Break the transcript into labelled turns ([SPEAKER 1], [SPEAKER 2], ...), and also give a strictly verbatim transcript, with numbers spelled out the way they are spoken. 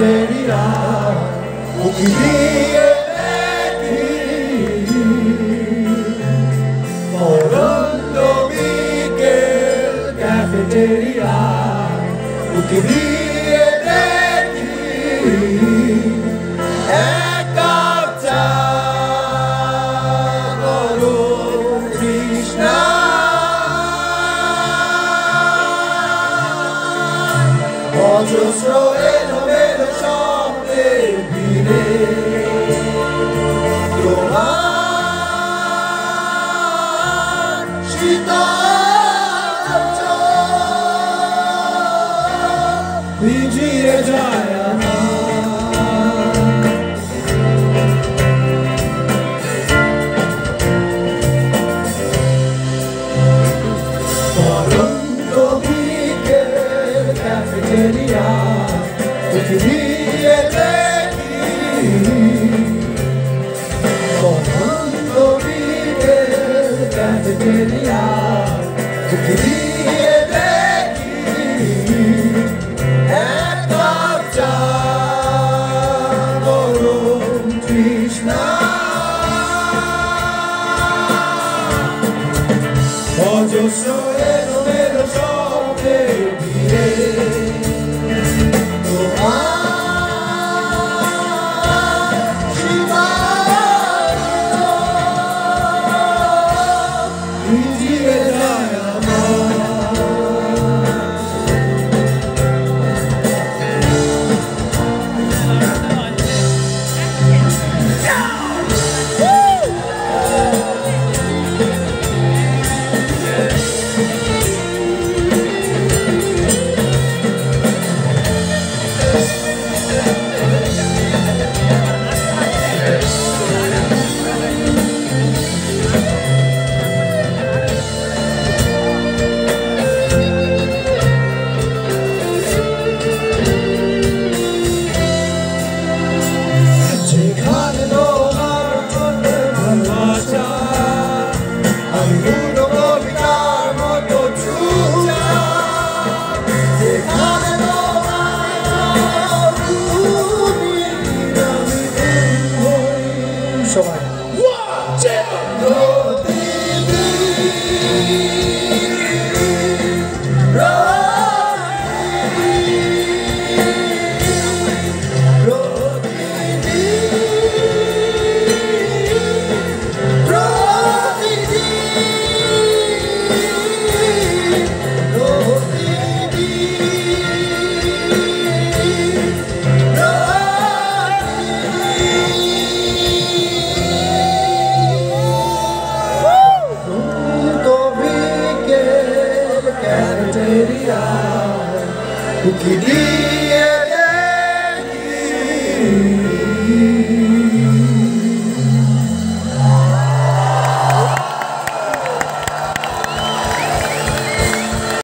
[SPEAKER 1] cafeteria, o que viene aqui, morando Miquel cafeteria, o que viene aqui é captar Guru Krishna. Ojosro enomelo shopte bine Yohan Shita Vijire Jaya Morando Miquel cafeteria, o que viene aqui, morando Miquel cafeteria, o que viene aqui é captar Guru Krishna. Hoje eu sou eu, eu sou so much. One, two, o que diz